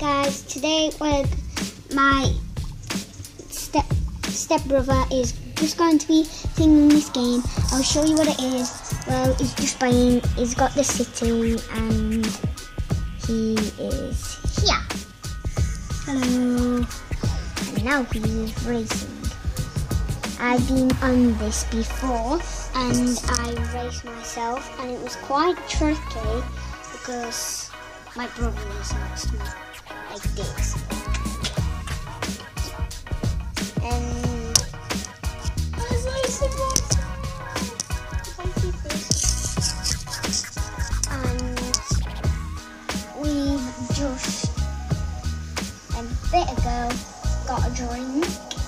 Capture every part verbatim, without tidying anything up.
guys, today with my step stepbrother is just going to be singing this game. I'll show you what it is. Well, he's just playing, he's got the city and he is here. Hello. And now he's racing. I've been on this before and I raced myself and it was quite tricky because my brother was next to me, like this. And I was racing myself. I keep this. And we just a bit ago got a drink.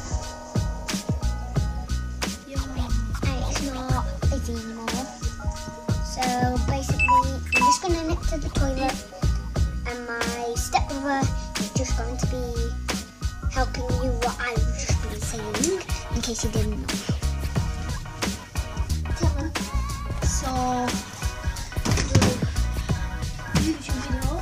And it's not busy anymore. So basically, I'm just going to nip to the toilet. And my stepbrother is just going to be helping you what I've just been saying, in case you didn't know. Tell him. So, do YouTube video.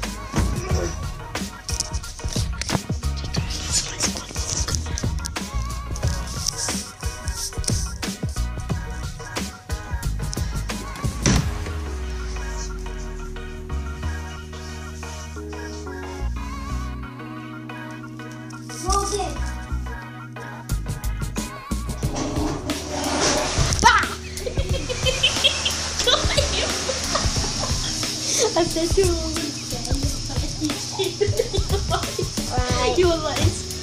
I said you were Right. You were like,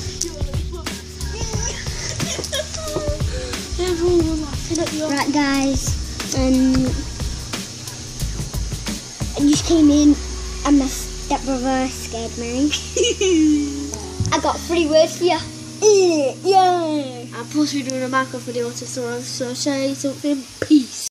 everyone was laughing at you. Right, guys, um, I just came in and my stepbrother scared me. I got three words for you. Yeah. I'm supposed to be doing a Minecraft video to someone, so say something. Peace.